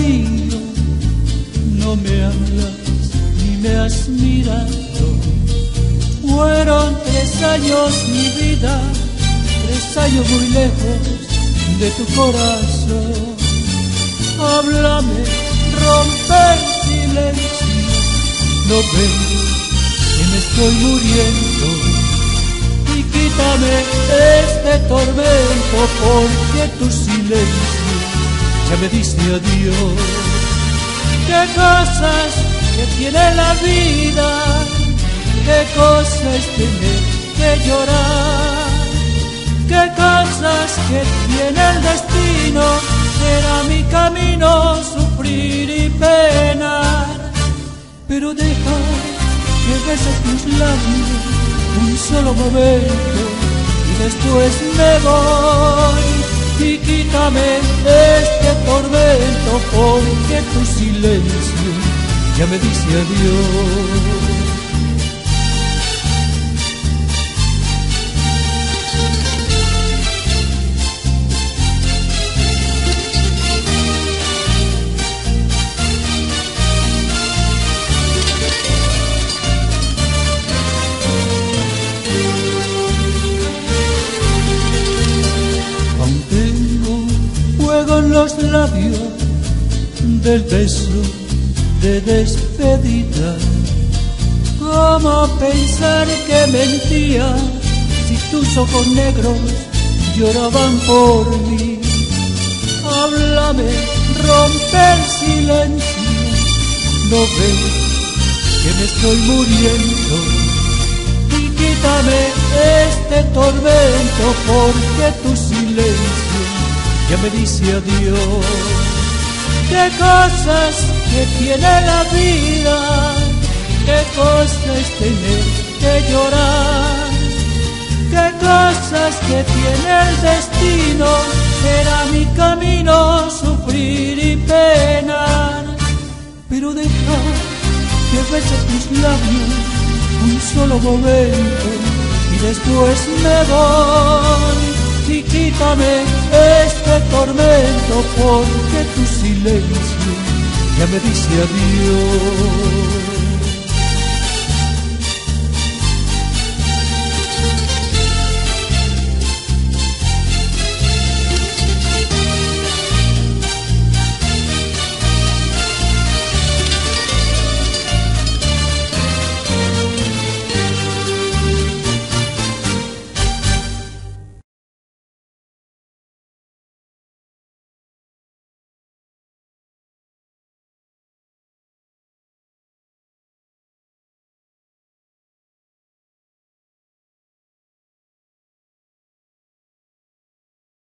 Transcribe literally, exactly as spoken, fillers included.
mío, no me hablas ni me has mirado. Fueron tres años mi vida, tres años muy lejos de tu corazón. Háblame, rompe el silencio, no ves que me estoy muriendo. Y quítame este tormento, porque tu silencio ya me dice adiós. Qué cosas que tiene la vida, qué cosa es tener que llorar, qué cosas que tiene el destino. Será mi camino sufrir y penar, pero deja que bese tus labios un solo momento y después me voy. Y quítame este tormento, porque tu silencio ya me dice adiós. En los labios del beso de despedida, ¿cómo pensar que mentía si tus ojos negros lloraban por mí? Háblame, rompe el silencio, no ves que me estoy muriendo. Y quítame este tormento, porque tu silencio ya me dice adiós. Qué cosas que tiene la vida, qué cosa es tener que llorar, qué cosas que tiene el destino. Será mi camino sufrir y penar, pero deja que bese tus labios un solo momento y después me voy. Y quítame este tormento, porque tu silencio ya me dice adiós.